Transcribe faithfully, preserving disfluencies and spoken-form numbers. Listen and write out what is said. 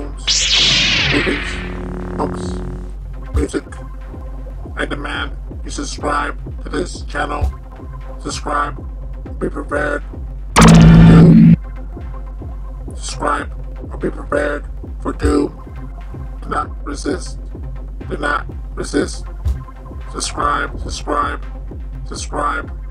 cartoons, movies, books, music. I demand you subscribe to this channel. Subscribe. Be prepared. Do. Subscribe or be prepared for doom. Do not resist. Do not resist. Subscribe, subscribe, subscribe.